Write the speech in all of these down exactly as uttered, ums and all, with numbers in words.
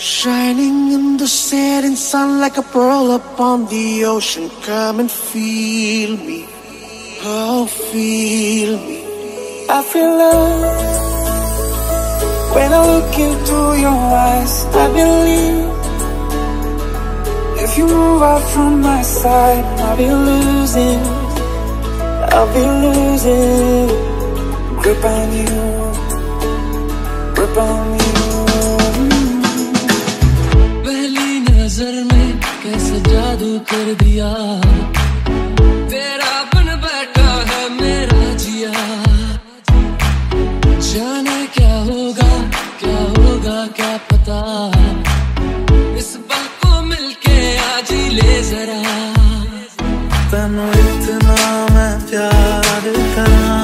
Shining in the setting sun like a pearl upon the ocean. Come and feel me, oh feel me. I feel love when I look into your eyes. I believe if you move out from my side, I'll be losing, I'll be losing grip on you, grip on you. पहली नजर में कैसे जादू कर दिया, तेरा बन बैठा है मेरा जिया। जाने क्या होगा क्या होगा क्या पता, इस बात को मिलके आज ही ले जरा। तन्नू इतना मैं प्यार करा,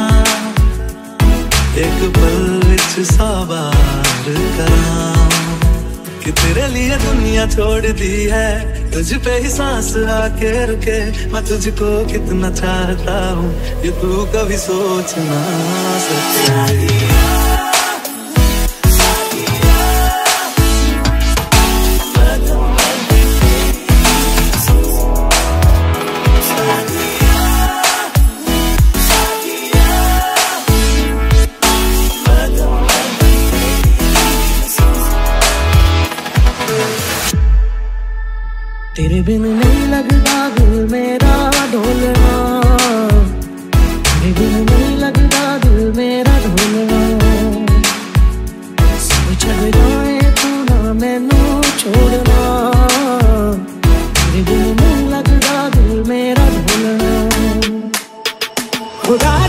एक पल विच सवार करा कि तेरे लिए दुनिया छोड़ दी है, तुझ पे ही सांस आके रुके। मैं तुझको कितना चाहता हूँ ये तू कभी सोच ना सके। तेरे बिन नहीं लगता दिल मेरा ढोलना, तेरे बिन नहीं लगता दिल मेरा ढोलना। सब छड़ जाए तू ना मैनू छोड़ना, तेरे बिन नहीं लगता दिल मेरा ढोलना। खुदा